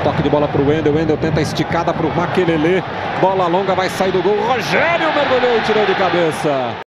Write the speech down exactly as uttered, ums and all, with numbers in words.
Toque de bola para o Wendel. Wendel tenta a esticada para o Makelele. Bola longa, vai sair do gol. Rogério mergulhou e tirou de cabeça.